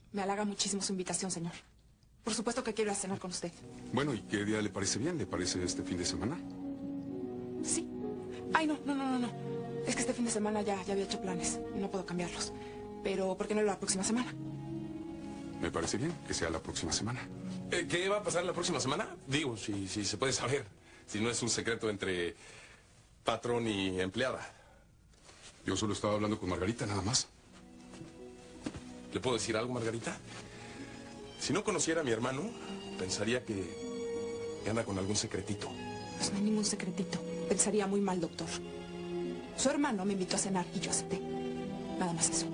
Me halaga muchísimo su invitación, señor. Por supuesto que quiero ir a cenar con usted. Bueno, ¿y qué día le parece bien? ¿Le parece este fin de semana? Sí. Ay, no. Es que este fin de semana ya había hecho planes. No puedo cambiarlos. Pero, ¿por qué no la próxima semana? Me parece bien que sea la próxima semana. ¿Qué va a pasar la próxima semana? Digo, si se puede saber. Si no es un secreto entre patrón y empleada. Yo solo estaba hablando con Margarita, nada más. ¿Le puedo decir algo, Margarita? Si no conociera a mi hermano, pensaría que anda con algún secretito. Pues no hay ningún secretito. Pensaría muy mal, doctor. Su hermano me invitó a cenar y yo acepté. Nada más eso.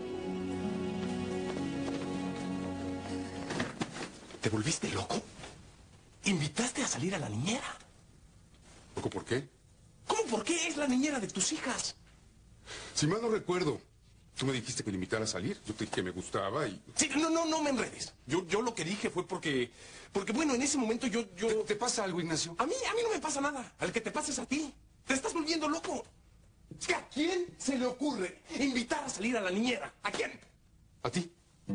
¿Te volviste loco? ¿Invitaste a salir a la niñera? ¿Loco por qué? ¿Cómo por qué? Es la niñera de tus hijas. Si mal no recuerdo, tú me dijiste que le invitara a salir. Yo te dije que me gustaba y... Sí, no me enredes. Yo lo que dije fue porque bueno, en ese momento yo... ¿Te pasa algo, Ignacio? A mí no me pasa nada. Al que te pasa es a ti. Te estás volviendo loco. ¿A quién se le ocurre invitar a salir a la niñera? ¿A quién? ¿A ti?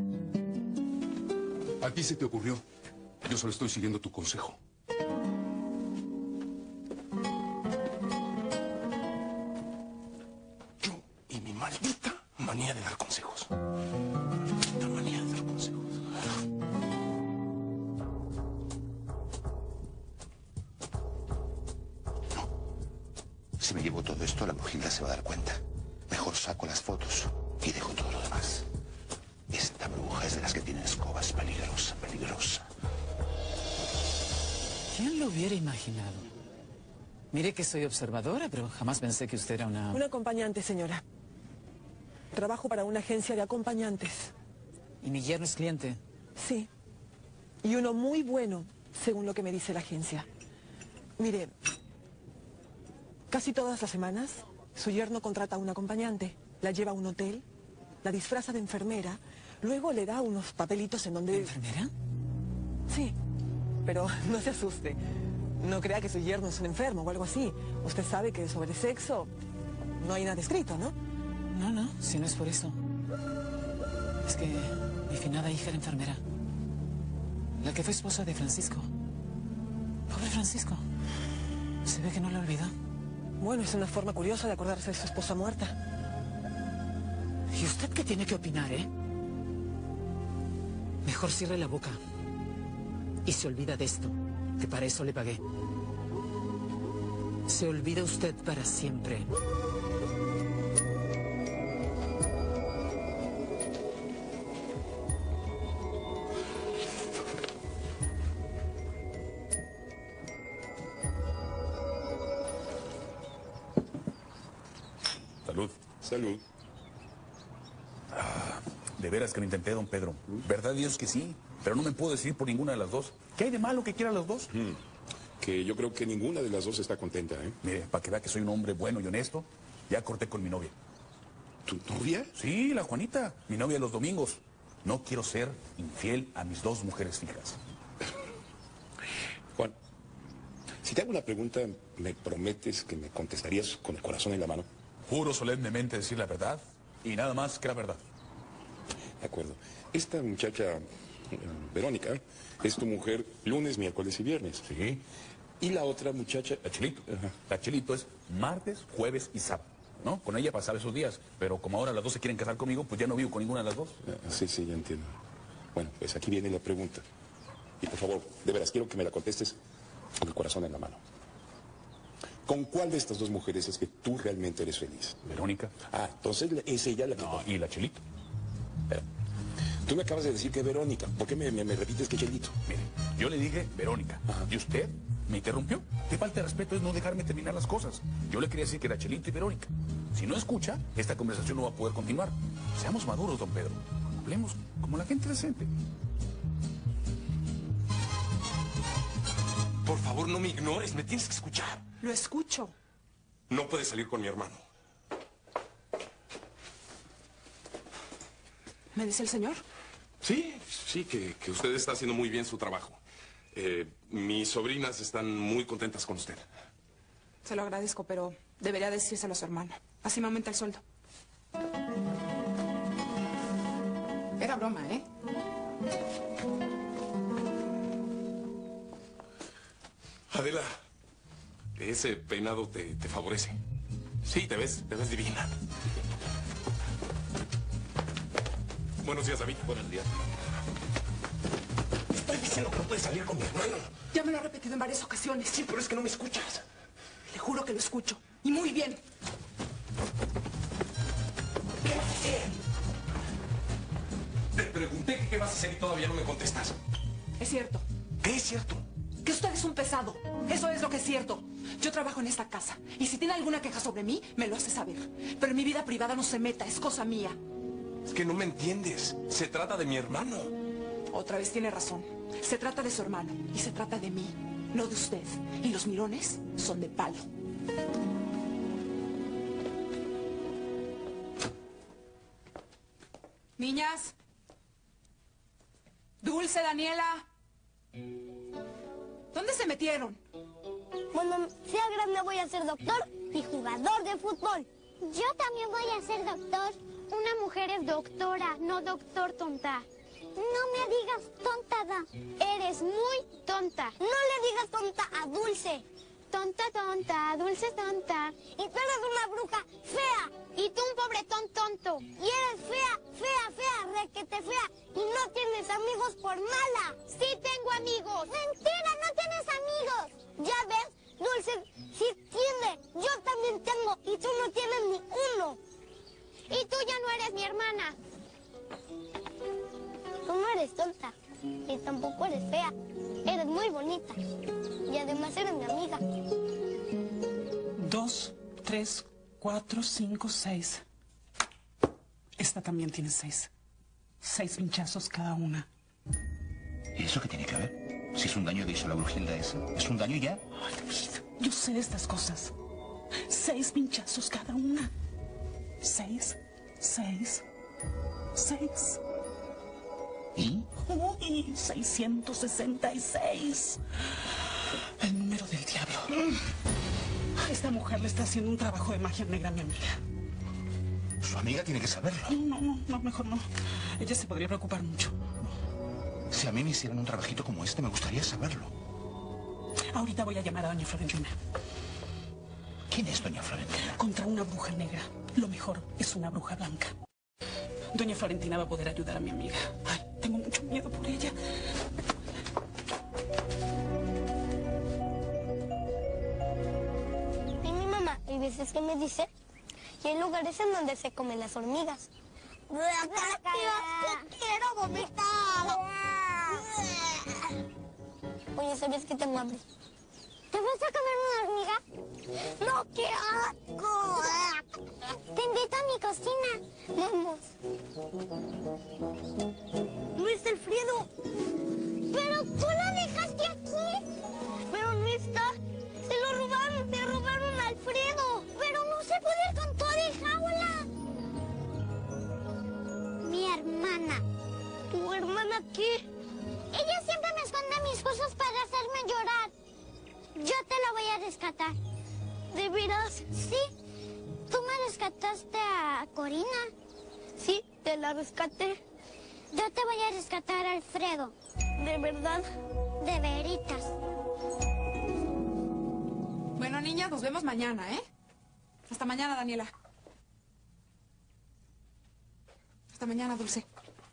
A ti se te ocurrió. Yo solo estoy siguiendo tu consejo. Yo y mi maldita manía de dar consejos. Maldita manía de dar consejos. Si me llevo todo esto, la brujilda se va a dar cuenta. Mejor saco las fotos y dejo todo lo demás. Esta bruja es de las que tienen escobas. Peligrosa, peligrosa. ¿Quién lo hubiera imaginado? Mire que soy observadora, pero jamás pensé que usted era una... Una acompañante, señora. Trabajo para una agencia de acompañantes. ¿Y mi yerno es cliente? Sí. Y uno muy bueno, según lo que me dice la agencia. Mire, casi todas las semanas, su yerno contrata a una acompañante, la lleva a un hotel, la disfraza de enfermera, luego le da unos papelitos en donde... ¿Enfermera? Sí, pero no se asuste. No crea que su yerno es un enfermo o algo así. Usted sabe que sobre sexo no hay nada escrito, ¿no? No, si no es por eso. Es que mi finada hija era enfermera. La que fue esposa de Francisco. Pobre Francisco. Se ve que no la olvidó. Bueno, es una forma curiosa de acordarse de su esposa muerta. ¿Y usted qué tiene que opinar, eh? Mejor cierre la boca. Y se olvida de esto, que para eso le pagué. Se olvida usted para siempre. Salud. Salud. De veras que lo intenté, don Pedro. Verdad Dios que sí, pero no me puedo decidir por ninguna de las dos. ¿Qué hay de malo que quiera las dos? Que yo creo que ninguna de las dos está contenta, ¿eh? Mire, para que vea que soy un hombre bueno y honesto, ya corté con mi novia. ¿Tu novia? Sí, la Juanita, mi novia los domingos. No quiero ser infiel a mis dos mujeres fijas. Juan, si te hago una pregunta, ¿me prometes que me contestarías con el corazón en la mano? Juro solemnemente decir la verdad y nada más que la verdad. De acuerdo. Esta muchacha, Verónica, es tu mujer lunes, miércoles y viernes. Sí. Y la otra muchacha... La Chelito. Ajá. La Chelito es martes, jueves y sábado, ¿no? Con ella pasaba esos días, pero como ahora las dos se quieren casar conmigo, pues ya no vivo con ninguna de las dos. Sí, ya entiendo. Bueno, pues aquí viene la pregunta. Y por favor, de veras, quiero que me la contestes con el corazón en la mano. ¿Con cuál de estas dos mujeres es que tú realmente eres feliz? Verónica. Ah, entonces es ella la que... No, y la Chelito. Espera. Tú me acabas de decir que Verónica. ¿Por qué me repites que Chelito? Mire, yo le dije Verónica. Ajá. ¿Y usted me interrumpió? Qué falta de respeto es no dejarme terminar las cosas. Yo le quería decir que era Chelito y Verónica. Si no escucha, esta conversación no va a poder continuar. Seamos maduros, don Pedro. Hablemos como la gente decente. Por favor, no me ignores, me tienes que escuchar. Lo escucho. No puedes salir con mi hermano. ¿Me dice el señor? Sí, que usted está haciendo muy bien su trabajo. Mis sobrinas están muy contentas con usted. Se lo agradezco, pero debería decírselo a su hermano. Así me aumenta el sueldo. Era broma, ¿eh? Adela, ese peinado te favorece. Sí, te ves divina. Buenos días, David. Buenos días. Estoy diciendo que no puedes salir con mi hermano. Ya me lo ha repetido en varias ocasiones. Sí, pero es que no me escuchas. Le juro que lo escucho. Y muy bien. ¿Qué vas a hacer? Te pregunté que qué vas a hacer y todavía no me contestas. Es cierto. ¿Qué es cierto? Que usted es un pesado. Eso es lo que es cierto. Yo trabajo en esta casa. Y si tiene alguna queja sobre mí, me lo hace saber. Pero en mi vida privada no se meta. Es cosa mía. Es que no me entiendes. Se trata de mi hermano. Otra vez tiene razón. Se trata de su hermano. Y se trata de mí. No de usted. Y los mirones son de palo. Niñas. Dulce, Daniela. ¿Dónde se metieron? Cuando sea grande voy a ser doctor y jugador de fútbol. Yo también voy a ser doctor. Una mujer es doctora, no doctor tonta. No me digas tonta, Da. Eres muy tonta. No le digas tonta a Dulce. Tonta, tonta, Dulce tonta. Y tú eres una bruja fea. Y tú un pobretón tonto. Y eres fea, fea, fea, requete fea. Y no tienes amigos por mala. Sí tengo amigos. Mentira, no tienes amigos. ¿Ya ves? Dulce sí tiene. Yo también tengo. Y tú no tienes ni uno. Y tú ya no eres mi hermana. Tú no eres tonta. Y tampoco eres fea. Eres muy bonita. Y además eres mi amiga. 2, 3, 4, 5, 6. Esta también tiene 6. 6 pinchazos cada una. ¿Y eso qué tiene que ver? Si es un daño que hizo la brujilda esa. ¿Es un daño y ya? Ay, David, yo sé de estas cosas. 6 pinchazos cada una. 6, 6, 6. ¿Y? Uy, 666. El número del diablo. Esta mujer le está haciendo un trabajo de magia negra a mi amiga. Su amiga tiene que saberlo. No, mejor no. Ella se podría preocupar mucho. Si a mí me hicieran un trabajito como este, me gustaría saberlo. Ahorita voy a llamar a doña Florentina. ¿Quién es doña Florentina? Contra una bruja negra. Lo mejor es una bruja blanca. Doña Florentina va a poder ayudar a mi amiga. Ay, tengo mucho miedo por ella. Y mi mamá, hay veces que me dice que hay lugares en donde se comen las hormigas. ¡Yo quiero vomitar! Oye, ¿sabes que tengo hambre? ¿Te vas a comer una hormiga? ¡No, qué asco! Te invito a mi cocina. Vamos. ¡Luis Alfredo! ¡Pero tú lo dejaste aquí! ¡Pero no está! ¡Se lo robaron! ¡Se robaron a Alfredo! ¡Pero no se puede ir con toda y jaula! Mi hermana. ¿Tu hermana qué? Ella siempre me esconde mis cosas para hacerme llorar. Yo te la voy a rescatar. ¿De veras? Sí. ¿Tú me rescataste a Corina? Sí, te la rescaté. Yo te voy a rescatar a Alfredo. ¿De verdad? De veritas. Bueno, niñas, nos vemos mañana, ¿eh? Hasta mañana, Daniela. Hasta mañana, Dulce.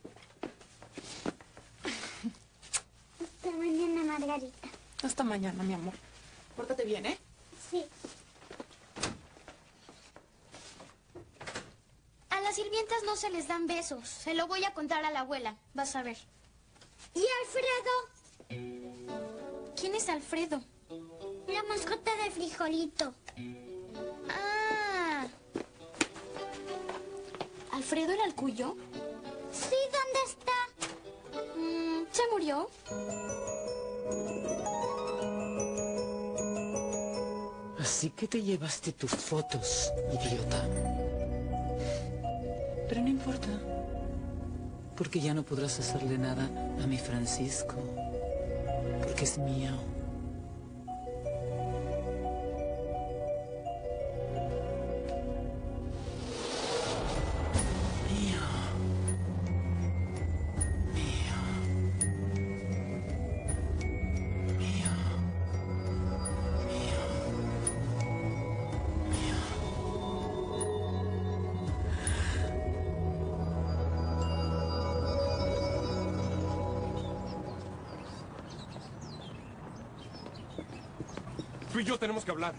Hasta mañana, Margarita. Hasta mañana, mi amor. Pórtate bien, ¿eh? Sí. A las sirvientas no se les dan besos. Se lo voy a contar a la abuela. Vas a ver. ¿Y Alfredo? ¿Quién es Alfredo? La mascota de Frijolito. Ah. ¿Alfredo era el cuyo? Sí, ¿dónde está? ¿Se murió? Así que te llevaste tus fotos, idiota. Pero no importa, porque ya no podrás hacerle nada a mi Francisco, porque es mío. Mío. Tú y yo tenemos que hablar.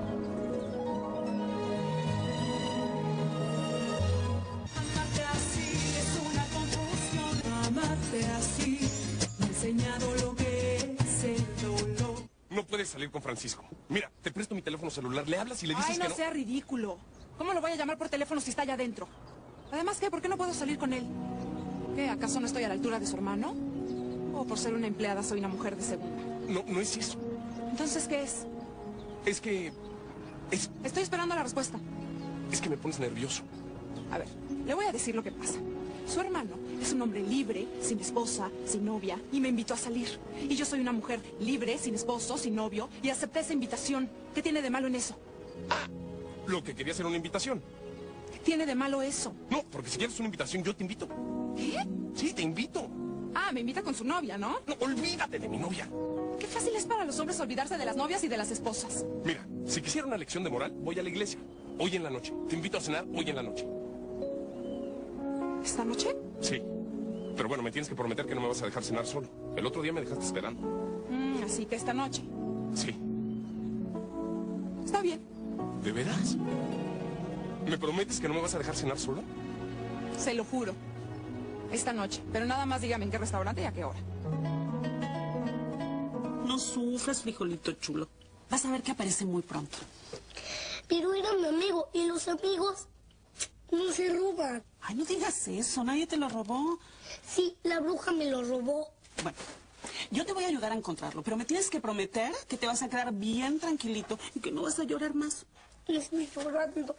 Amarte así es una confusión. Amarte así me ha enseñado lo que es el dolor. No puedes salir con Francisco. Mira, te presto mi teléfono celular, le hablas y le dices Ay, que no no. sea ridículo. ¿Cómo lo voy a llamar por teléfono si está allá adentro? Además, ¿qué? ¿Por qué no puedo salir con él? ¿Qué? ¿Acaso no estoy a la altura de su hermano? ¿O por ser una empleada soy una mujer de segunda? No, no es eso. Entonces, ¿qué es? Es que... Estoy esperando la respuesta. Es que me pones nervioso. A ver, le voy a decir lo que pasa. Su hermano es un hombre libre, sin esposa, sin novia, y me invitó a salir. Y yo soy una mujer libre, sin esposo, sin novio, y acepté esa invitación. ¿Qué tiene de malo en eso? Lo que quería era una invitación. ¿Qué tiene de malo eso? No, porque si quieres una invitación, yo te invito. ¿Qué? Sí, te invito. Ah, me invita con su novia, ¿no? No, olvídate de mi novia. Qué fácil es para los hombres olvidarse de las novias y de las esposas. Mira, si quisiera una lección de moral, voy a la iglesia. Hoy en la noche. Te invito a cenar hoy en la noche. ¿Esta noche? Sí. Pero bueno, me tienes que prometer que no me vas a dejar cenar solo. El otro día me dejaste esperando. Así que esta noche. Sí. Está bien. ¿De veras? ¿Me prometes que no me vas a dejar cenar solo? Se lo juro. Esta noche. Pero nada más dígame en qué restaurante y a qué hora. No sufras, frijolito chulo. Vas a ver que aparece muy pronto. Pero era mi amigo y los amigos no se roban. Ay, no digas eso, nadie te lo robó. Sí, la bruja me lo robó. Bueno, yo te voy a ayudar a encontrarlo, pero me tienes que prometer que te vas a quedar bien tranquilito y que no vas a llorar más. No estoy llorando.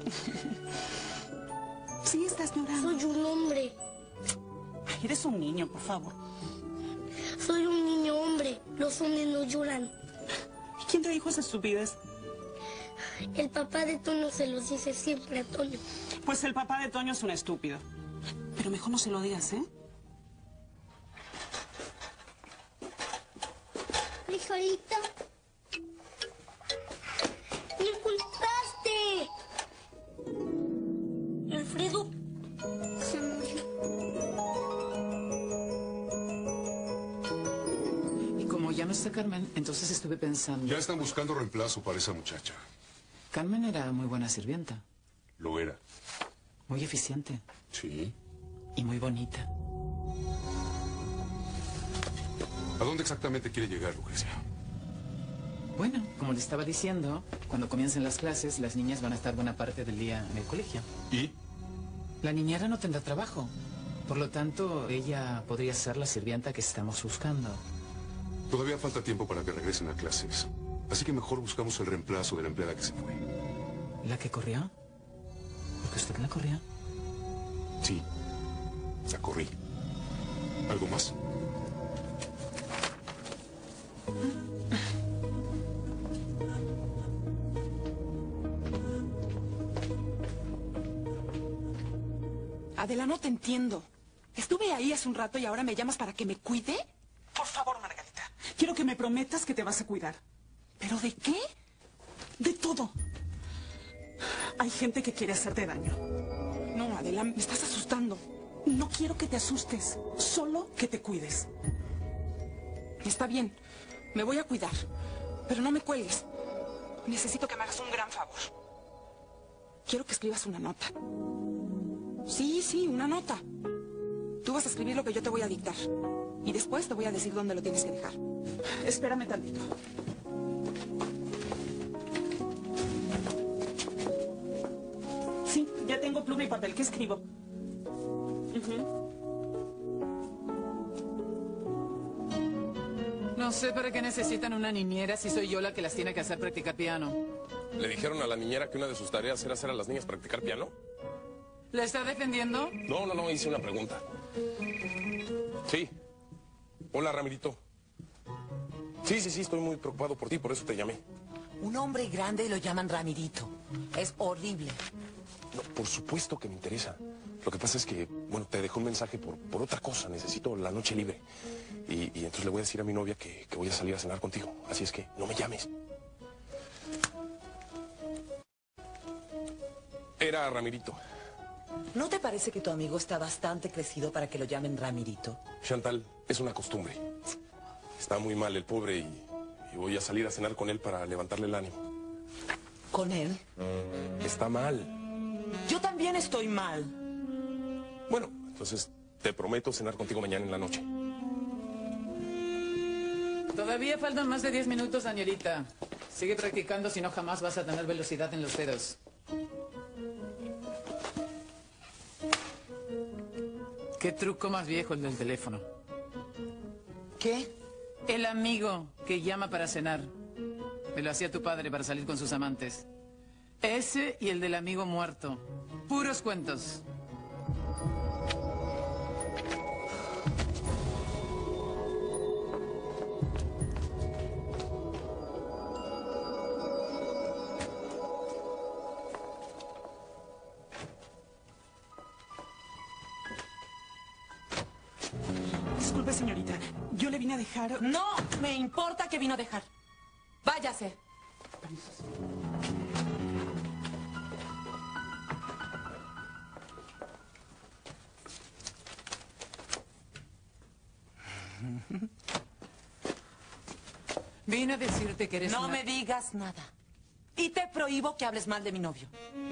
Sí, estás llorando. Soy un hombre. Ay, eres un niño, por favor. Soy un niño hombre. Los hombres no lloran. ¿Y quién te dijo esa estupidez? El papá de Toño se los dice siempre a Toño. Pues el papá de Toño es un estúpido. Pero mejor no se lo digas, ¿eh? Frijolito. ¡Me encontraste! Alfredo se murió. Y como ya no está Carmen, entonces estuve pensando... Ya están buscando reemplazo para esa muchacha. Carmen era muy buena sirvienta. Lo era. Muy eficiente. Sí. Y muy bonita. ¿A dónde exactamente quiere llegar, Lucrecia? Bueno, como le estaba diciendo, cuando comiencen las clases, las niñas van a estar buena parte del día en el colegio. ¿Y? La niñera no tendrá trabajo. Por lo tanto, ella podría ser la sirvienta que estamos buscando. Todavía falta tiempo para que regresen a clases. Así que mejor buscamos el reemplazo de la empleada que se fue. ¿La que corrió? ¿Porque usted la corrió? Sí, la corrí. ¿Algo más? Adela, no te entiendo. Estuve ahí hace un rato y ahora me llamas para que me cuide. Por favor, Margarita. Quiero que me prometas que te vas a cuidar. ¿Pero de qué? De todo. Hay gente que quiere hacerte daño. No, Adela, me estás asustando. No quiero que te asustes, solo que te cuides. Está bien, me voy a cuidar. Pero no me cuelgues. Necesito que me hagas un gran favor. Quiero que escribas una nota. Sí, una nota. Tú vas a escribir lo que yo te voy a dictar. Y después te voy a decir dónde lo tienes que dejar. Espérame tantito. Sí, ya tengo pluma y papel. ¿Qué escribo? No sé para qué necesitan una niñera si soy yo la que las tiene que hacer practicar piano. ¿Le dijeron a la niñera que una de sus tareas era hacer a las niñas practicar piano? ¿La está defendiendo? No, hice una pregunta. Sí. Hola, Ramirito. Sí, estoy muy preocupado por ti, por eso te llamé. Un hombre grande lo llaman Ramirito. Es horrible. No, por supuesto que me interesa. Lo que pasa es que, bueno, te dejé un mensaje por otra cosa. Necesito la noche libre. Y entonces le voy a decir a mi novia que voy a salir a cenar contigo. Así es que no me llames. Era Ramirito. ¿No te parece que tu amigo está bastante crecido para que lo llamen Ramirito? Chantal, es una costumbre. Está muy mal el pobre y y voy a salir a cenar con él para levantarle el ánimo. ¿Con él? Está mal. Yo también estoy mal. Bueno, entonces te prometo cenar contigo mañana en la noche. Todavía faltan más de 10 minutos, Danielita. Sigue practicando, si no jamás vas a tener velocidad en los dedos. ¿Qué truco más viejo el del teléfono? ¿Qué? El amigo que llama para cenar. Me lo hacía tu padre para salir con sus amantes. Ese y el del amigo muerto. Puros cuentos. Disculpe, señorita. Yo le vine a dejar... No me importa que vino a dejar. Váyase. Vine a decirte que eres No una... me digas nada. Y te prohíbo que hables mal de mi novio.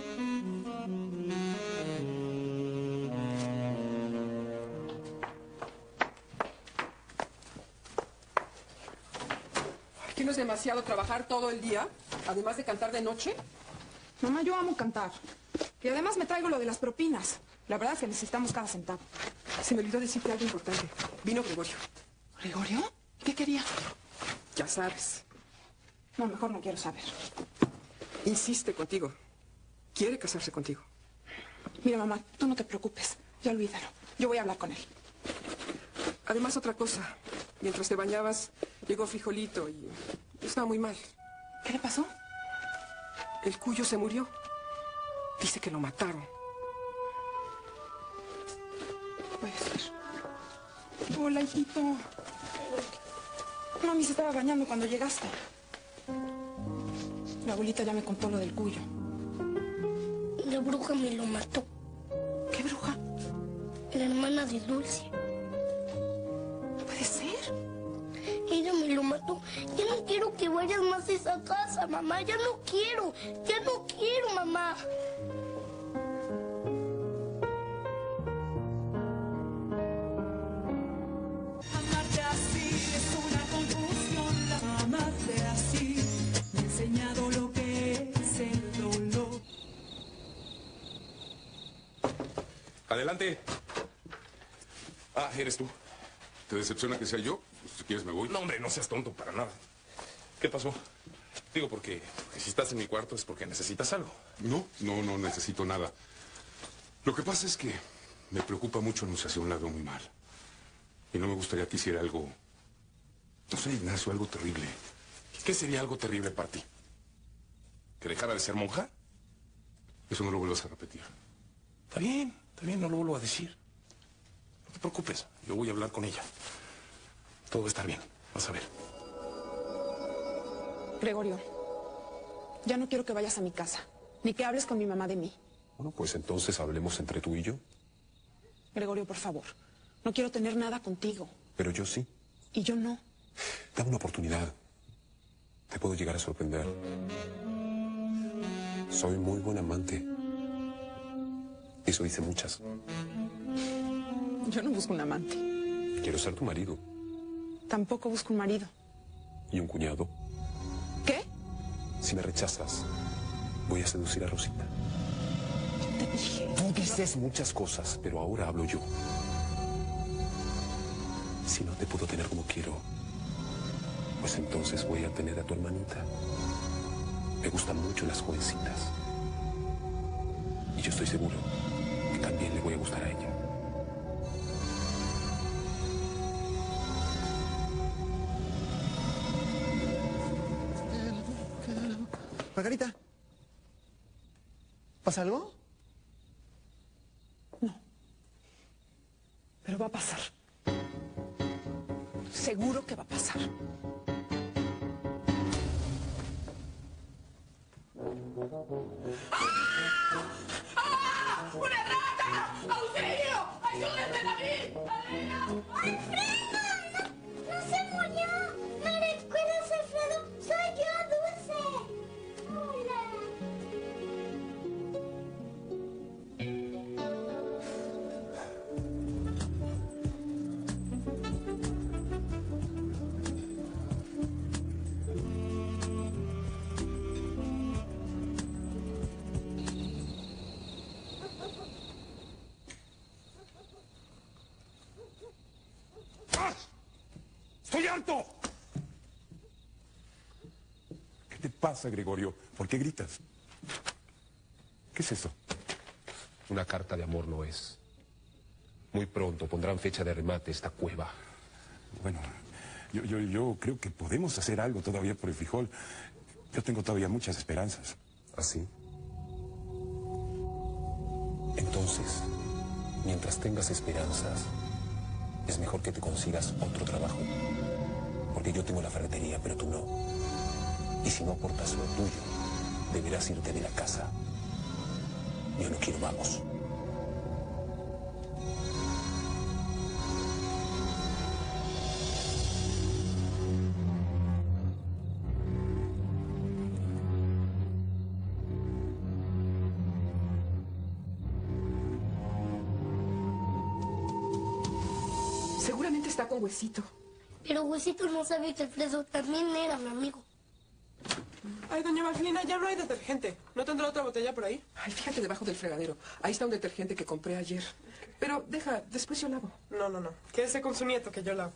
¿Que no es demasiado trabajar todo el día? Además de cantar de noche. Mamá, yo amo cantar. Y además me traigo lo de las propinas. La verdad es que necesitamos cada centavo. Se me olvidó decirte algo importante. Vino Gregorio. ¿Gregorio? ¿Qué quería? Ya sabes. No, mejor no quiero saber. Insiste contigo. Quiere casarse contigo. Mira, mamá, tú no te preocupes. Ya olvídalo. Yo voy a hablar con él. Además, otra cosa. Mientras te bañabas, llegó Frijolito y estaba muy mal. ¿Qué le pasó? El Cuyo se murió. Dice que lo mataron. Puede ser. Hola, hijito. Mami se estaba bañando cuando llegaste. La abuelita ya me contó lo del Cuyo. La bruja me lo mató. ¿Qué bruja? La hermana de Dulce. ¿Puede ser? Ella me lo mató. Ya no quiero que vayas más a esa casa, mamá. Ya no quiero. Ya no quiero, mamá. Amarte así es una confusión. Amarte así me ha enseñado lo que es el dolor. Adelante. Ah, ¿eres tú? ¿Te decepciona que sea yo? Si quieres me voy. No, hombre, no seas tonto para nada. ¿Qué pasó? Digo, porque si estás en mi cuarto es porque necesitas algo. No necesito nada. Lo que pasa es que me preocupa mucho Anunciación, la veo muy mal. Y no me gustaría que hiciera algo... No sé, Ignacio, algo terrible. ¿Qué sería algo terrible para ti? ¿Que dejara de ser monja? Eso no lo vuelvas a repetir. Está bien, no lo vuelvo a decir. No te preocupes, yo voy a hablar con ella. Todo va a estar bien, vas a ver. Gregorio, ya no quiero que vayas a mi casa, ni que hables con mi mamá de mí. Bueno, pues entonces hablemos entre tú y yo. Gregorio, por favor, no quiero tener nada contigo. Pero yo sí. Y yo no. Dame una oportunidad. Te puedo llegar a sorprender. Soy muy buen amante. Eso dice muchas. Yo no busco un amante. Quiero ser tu marido. Tampoco busco un marido. ¿Y un cuñado? ¿Qué? Si me rechazas, voy a seducir a Rosita. Te dije. Tú dices muchas cosas, pero ahora hablo yo. Si no te puedo tener como quiero, pues entonces voy a tener a tu hermanita. Me gustan mucho las jovencitas. Y yo estoy seguro que también le voy a gustar a ella. Margarita, ¿pasa algo? No. Pero va a pasar. Seguro que va a pasar. ¡Una rata! ¡Auxilio! ¡Ayúdenme a mí! ¡Alfredo! ¡No se murió! ¿Me recuerdas, Alfredo? harto! ¿Qué te pasa, Gregorio? ¿Por qué gritas? ¿Qué es eso? Una carta de amor no es. Muy pronto pondrán fecha de remate esta cueva. Bueno, yo creo que podemos hacer algo todavía por el frijol. Yo tengo todavía muchas esperanzas. ¿Así? Entonces, mientras tengas esperanzas, es mejor que te consigas otro trabajo. Porque yo tengo la ferretería, pero tú no. Y si no aportas lo tuyo, deberás irte de la casa. Yo no quiero vamos. Seguramente está con Huesito. Pero Huesito no sabe que Alfredo también era mi amigo. Ay, doña Marcelina, ya no hay detergente. ¿No tendrá otra botella por ahí? Ay, fíjate debajo del fregadero. Ahí está un detergente que compré ayer. Pero deja, después yo lavo. No. Quédese con su nieto que yo lavo.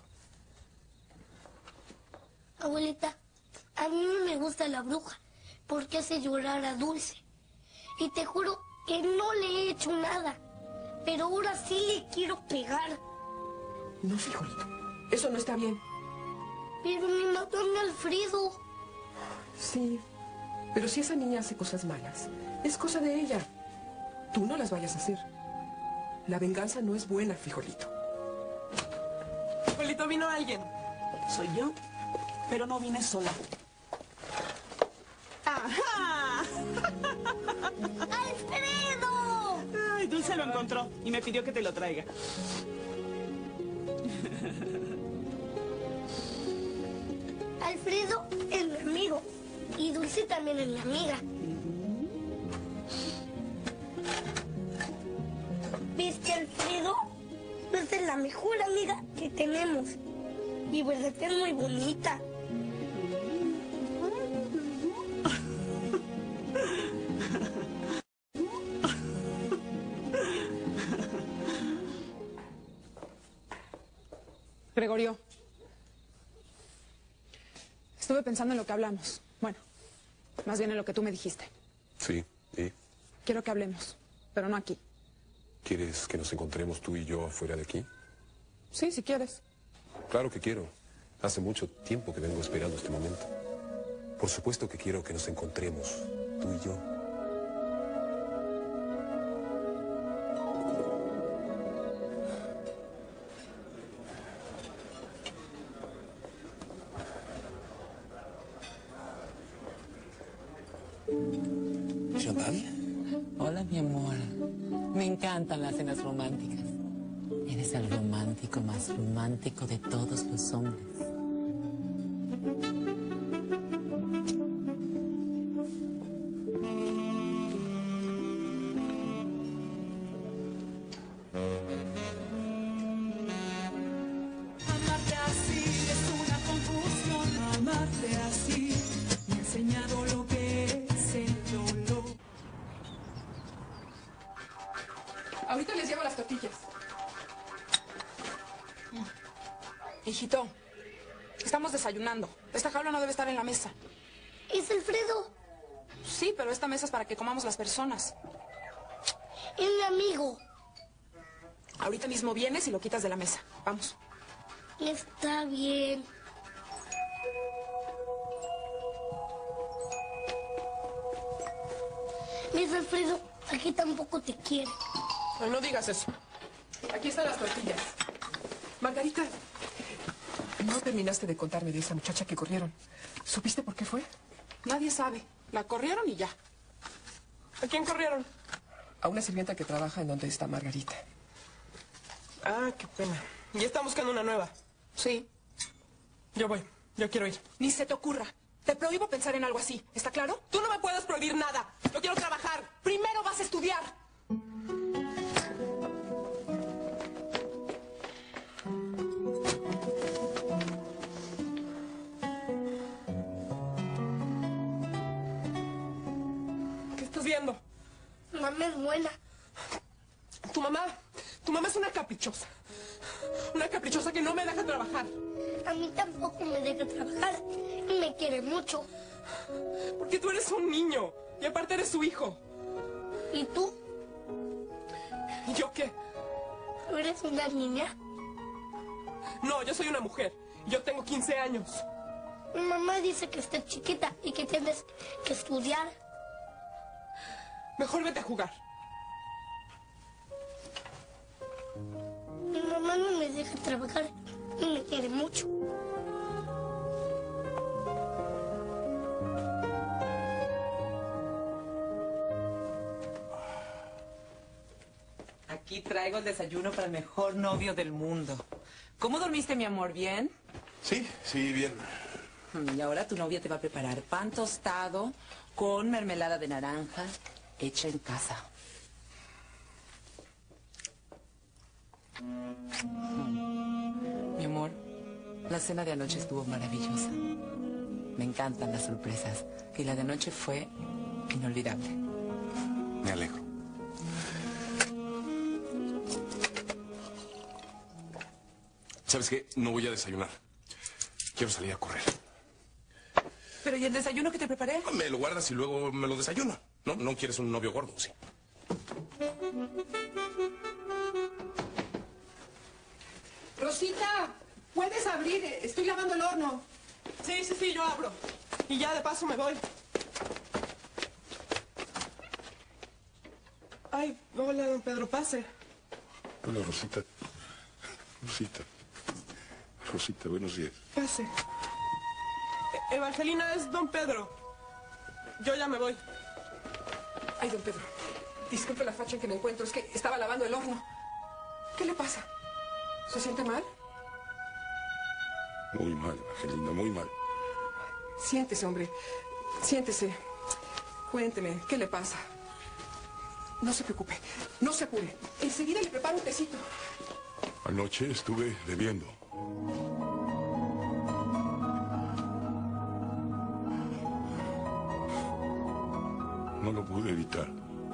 Abuelita, a mí no me gusta la bruja porque hace llorar a Dulce. Y te juro que no le he hecho nada. Pero ahora sí le quiero pegar. No, frijolito. Eso no está bien. Pero me mató a mi Alfredo. Sí, pero si esa niña hace cosas malas, es cosa de ella. Tú no las vayas a hacer. La venganza no es buena, frijolito. Frijolito, vino alguien. Soy yo, pero no vine sola. ¡Ajá! ¡Alfredo! Ay, Dulce lo encontró y me pidió que te lo traiga. Alfredo es mi amigo y Dulce también es mi amiga. ¿Ves que Alfredo? Dulce es la mejor amiga que tenemos. Y verdad que es muy bonita. Gregorio. Estuve pensando en lo que hablamos. Bueno, más bien en lo que tú me dijiste. Sí, ¿y? Quiero que hablemos, pero no aquí. ¿Quieres que nos encontremos tú y yo afuera de aquí? Sí, si quieres. Claro que quiero. Hace mucho tiempo que vengo esperando este momento. Por supuesto que quiero que nos encontremos, tú y yo. ¿Chantal? Hola, mi amor. Me encantan las cenas románticas. Eres el romántico más romántico de todos los hombres. Amarte así es una confusión. Amarte así me ha enseñado lo que es el dolor. Ahorita les llevo las tortillas. Hijito, estamos desayunando. Esta jaula no debe estar en la mesa. ¿Es Alfredo? Sí, pero esta mesa es para que comamos las personas. Es mi amigo. Ahorita mismo vienes y lo quitas de la mesa. Vamos. Está bien. ¿Ves, Alfredo? Aquí tampoco te quiere. Ay, no digas eso. Aquí están las tortillas. Margarita, no terminaste de contarme de esa muchacha que corrieron. ¿Supiste por qué fue? Nadie sabe. La corrieron y ya. ¿A quién corrieron? A una sirvienta que trabaja en donde está Margarita. Ah, qué pena. ¿Y están buscando una nueva? Sí. Yo voy. Yo quiero ir. Ni se te ocurra. Te prohíbo pensar en algo así. ¿Está claro? Tú no me puedes prohibir nada. Yo quiero trabajar. Primero vas a estudiar. ¿Qué estás viendo? Mamá es buena. Tu mamá es una caprichosa. Una caprichosa que no me deja trabajar. A mí tampoco me deja trabajar y me quiere mucho. Porque tú eres un niño y aparte eres su hijo. ¿Y tú? ¿Y yo qué? ¿Tú eres una niña? No, yo soy una mujer. Yo tengo 15 años. Mi mamá dice que estás chiquita y que tienes que estudiar. Mejor vete a jugar. Mi mamá no me deja trabajar y me quiere mucho. Aquí traigo el desayuno para el mejor novio del mundo. ¿Cómo dormiste, mi amor? ¿Bien? Sí, bien. Y ahora tu novia te va a preparar pan tostado con mermelada de naranja hecha en casa. Mi amor, la cena de anoche estuvo maravillosa. Me encantan las sorpresas y la de anoche fue inolvidable. Me alegro. ¿Sabes qué? No voy a desayunar. Quiero salir a correr. ¿Pero y el desayuno que te preparé? Me lo guardas y luego me lo desayuno. ¿No? ¿No quieres un novio gordo, sí? Rosita, ¿puedes abrir? Estoy lavando el horno. Sí, yo abro. Y ya de paso me voy. Ay, hola, don Pedro, pase. Hola, Rosita. Rosita, buenos días. Pase. Evangelina, es don Pedro. Yo ya me voy. Ay, don Pedro, disculpe la facha en que me encuentro. Es que estaba lavando el horno. ¿Qué le pasa? ¿Se siente mal? Muy mal, Evangelina, muy mal. Siéntese, hombre. Siéntese. Cuénteme, ¿qué le pasa? No se preocupe. No se apure. Enseguida le preparo un tecito. Anoche estuve bebiendo. No lo pude evitar.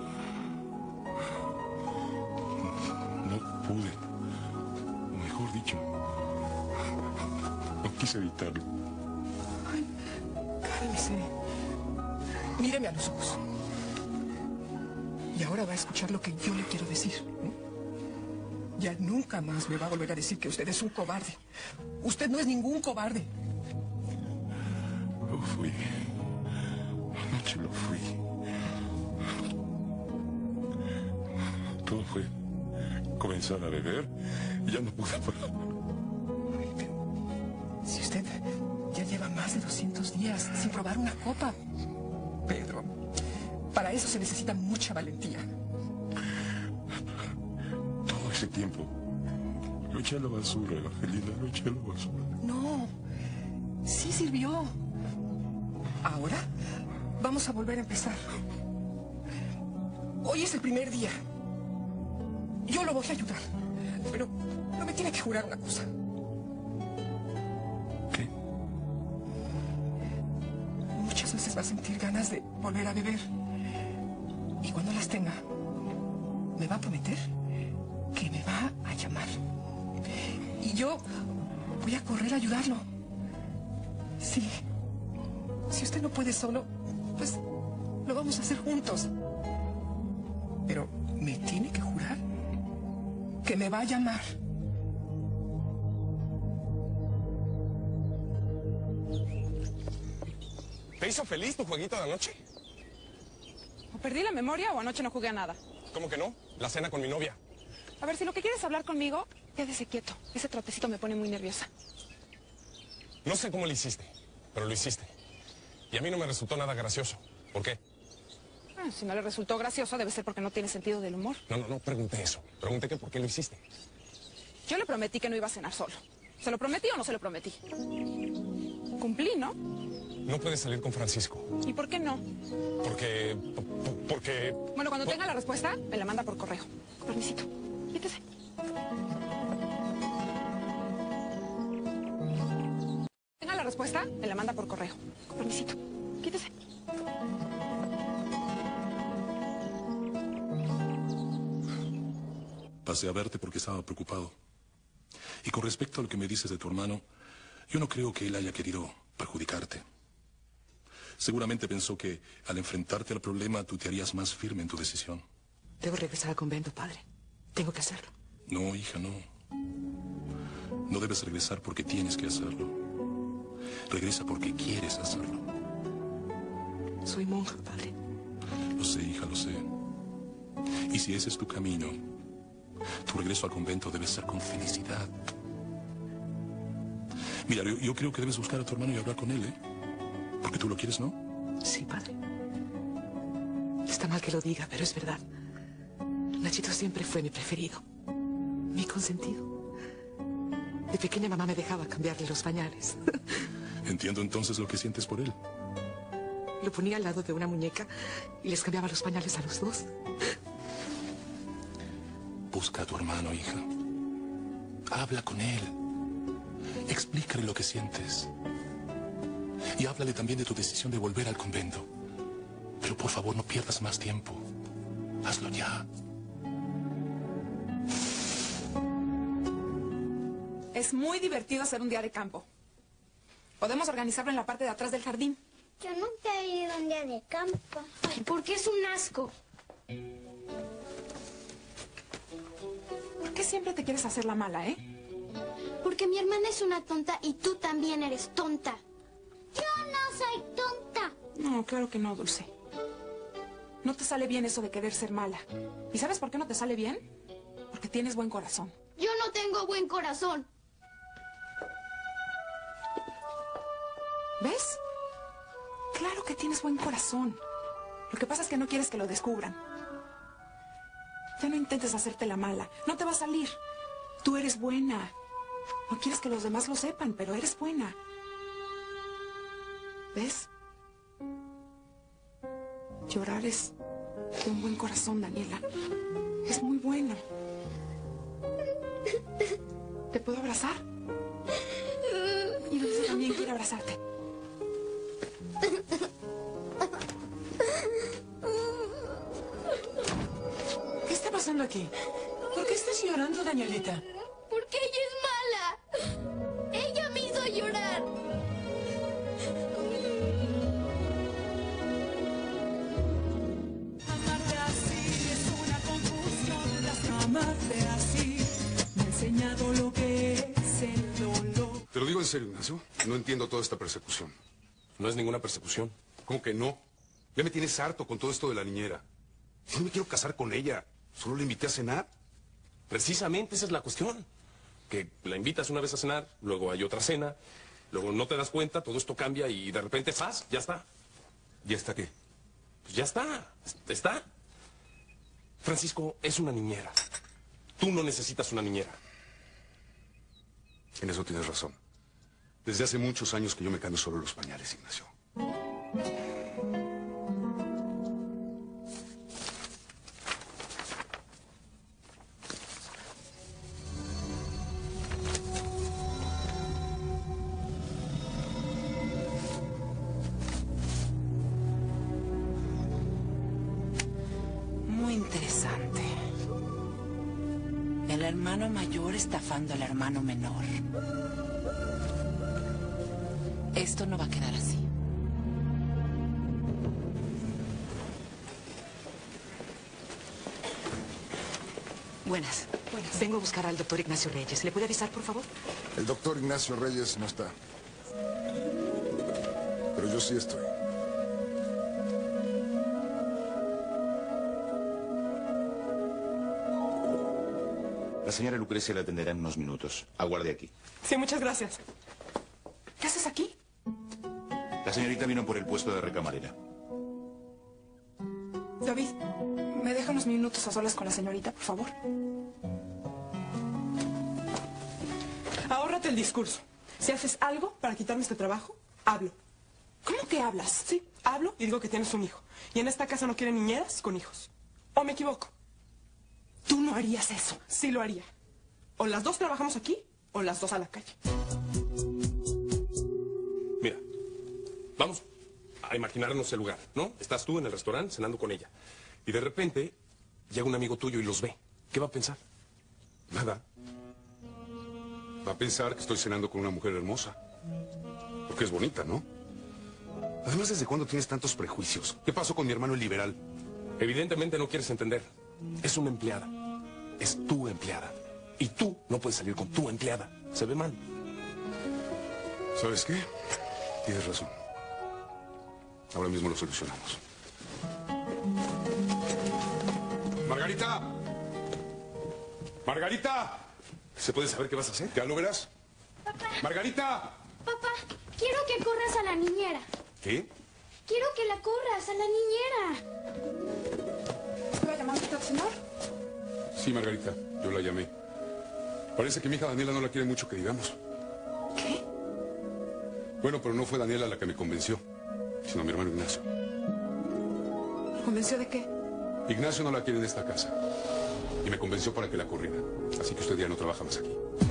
No pude. Mejor dicho, no quise evitarlo. Ay, cálmese. Míreme a los ojos. Y ahora va a escuchar lo que yo le quiero decir. Ya nunca más me va a volver a decir que usted es un cobarde. Usted no es ningún cobarde. Lo fui. Anoche lo fui. Todo fue comenzar a beber y ya no pude parar. Si usted ya lleva más de 200 días sin probar una copa, Pedro, para eso se necesita mucha valentía. Todo ese tiempo lo eché a la basura, Evangelina, lo eché a la basura. No, sí sirvió. Ahora vamos a volver a empezar. Hoy es el primer día. Yo lo voy a ayudar, pero me tiene que jurar una cosa. ¿Qué? Muchas veces va a sentir ganas de volver a beber. Y cuando las tenga, me va a prometer que me va a llamar. Y yo voy a correr a ayudarlo. Sí. Si usted no puede solo, pues lo vamos a hacer juntos. Pero me tiene que jurar que me va a llamar. ¿Te hizo feliz tu jueguito de anoche? ¿O perdí la memoria o anoche no jugué a nada? ¿Cómo que no? La cena con mi novia. A ver, si lo que quieres hablar conmigo, quédese quieto. Ese trotecito me pone muy nerviosa. No sé cómo lo hiciste, pero lo hiciste. Y a mí no me resultó nada gracioso. ¿Por qué? Si no le resultó gracioso, debe ser porque no tiene sentido del humor. No pregunté eso. Pregunté que por qué lo hiciste. Yo le prometí que no iba a cenar solo. ¿Se lo prometí o no se lo prometí? Cumplí, ¿no? No puedes salir con Francisco. ¿Y por qué no? Porque... Bueno, cuando tenga la respuesta, me la manda por correo. Permisito. Quítese. Tenga la respuesta, me la manda por correo. Permisito. Quítese. Pasé a verte porque estaba preocupado. Y con respecto a lo que me dices de tu hermano, yo no creo que él haya querido perjudicarte. Seguramente pensó que al enfrentarte al problema tú te harías más firme en tu decisión. Debo regresar al convento, padre. Tengo que hacerlo. No, hija, no. No debes regresar porque tienes que hacerlo. Regresa porque quieres hacerlo. Soy monja, padre. Lo sé, hija, lo sé. Y si ese es tu camino, tu regreso al convento debe ser con felicidad. Mira, yo creo que debes buscar a tu hermano y hablar con él, ¿eh? Porque tú lo quieres, ¿no? Sí, padre. Está mal que lo diga, pero es verdad. Nachito siempre fue mi preferido. Mi consentido. De pequeña mamá me dejaba cambiarle los pañales. Entiendo entonces lo que sientes por él. Lo ponía al lado de una muñeca y les cambiaba los pañales a los dos. Busca a tu hermano, hija. Habla con él. Explícale lo que sientes. Y háblale también de tu decisión de volver al convento. Pero por favor, no pierdas más tiempo. Hazlo ya. Es muy divertido hacer un día de campo. Podemos organizarlo en la parte de atrás del jardín. Yo nunca he ido a un día de campo. Ay, porque es un asco. ¿Por qué siempre te quieres hacer la mala, eh? Porque mi hermana es una tonta y tú también eres tonta. Yo no soy tonta. No, claro que no, Dulce. No te sale bien eso de querer ser mala. ¿Y sabes por qué no te sale bien? Porque tienes buen corazón. Yo no tengo buen corazón. ¿Ves? Claro que tienes buen corazón. Lo que pasa es que no quieres que lo descubran. Ya no intentes hacerte la mala. No te va a salir. Tú eres buena. No quieres que los demás lo sepan, pero eres buena. ¿Ves? Llorar es de un buen corazón, Daniela. Es muy bueno. ¿Te puedo abrazar? Y Dulce también quiere abrazarte. ¿Qué está pasando aquí? ¿Por qué estás llorando, Danielita? Porque ella es mala. Ella me hizo llorar. Amarte así es una confusión. Amarte así me ha enseñado lo que es el dolor. Te lo digo en serio, Ignacio. No entiendo toda esta persecución. No es ninguna persecución. ¿Cómo que no? Ya me tienes harto con todo esto de la niñera. Yo no me quiero casar con ella. Solo la invité a cenar. Precisamente esa es la cuestión. Que la invitas una vez a cenar, luego hay otra cena, luego no te das cuenta, todo esto cambia y de repente ¡zas! Ya está. ¿Ya está qué? Pues ya está. Está. Francisco es una niñera. Tú no necesitas una niñera. En eso tienes razón. Desde hace muchos años que yo me cambio solo los pañales, Ignacio. Muy interesante. El hermano mayor estafando al hermano menor. Esto no va a quedar así. Buenas. Vengo a buscar al doctor Ignacio Reyes. ¿Le puede avisar, por favor? El doctor Ignacio Reyes no está. Pero yo sí estoy. La señora Lucrecia la atenderá en unos minutos. Aguarde aquí. Sí, muchas gracias. ¿Qué haces aquí? La señorita vino por el puesto de recamarera. David, ¿me deja unos minutos a solas con la señorita, por favor? Ahórrate el discurso. Si haces algo para quitarme este trabajo, hablo. ¿Cómo que hablas? Sí, hablo y digo que tienes un hijo. Y en esta casa no quieren niñeras con hijos. ¿O me equivoco? Tú no harías eso. Sí lo haría. O las dos trabajamos aquí, o las dos a la calle. Mira, vamos a imaginarnos el lugar, ¿no? Estás tú en el restaurante cenando con ella. Y de repente llega un amigo tuyo y los ve. ¿Qué va a pensar? Nada. va a pensar que estoy cenando con una mujer hermosa. Porque es bonita, ¿no? Además, ¿desde cuándo tienes tantos prejuicios? ¿Qué pasó con mi hermano el liberal? Evidentemente no quieres entender. Es una empleada. Es tu empleada. Y tú no puedes salir con tu empleada. Se ve mal. ¿Sabes qué? Tienes razón. Ahora mismo lo solucionamos. ¡Margarita! ¡Margarita! ¿Se puede saber qué vas a hacer? ¿Ya lo verás? Papá. ¡Margarita! Papá, quiero que corras a la niñera. ¿Qué? Quiero que la corras a la niñera. ¿La llamaste usted, señor? Sí, Margarita, yo la llamé. Parece que mi hija Daniela no la quiere mucho que digamos. ¿Qué? Bueno, pero no fue Daniela la que me convenció, sino mi hermano Ignacio. ¿Convenció de qué? Ignacio no la quiere en esta casa. Y me convenció para que la corriera. Así que usted ya no trabaja más aquí.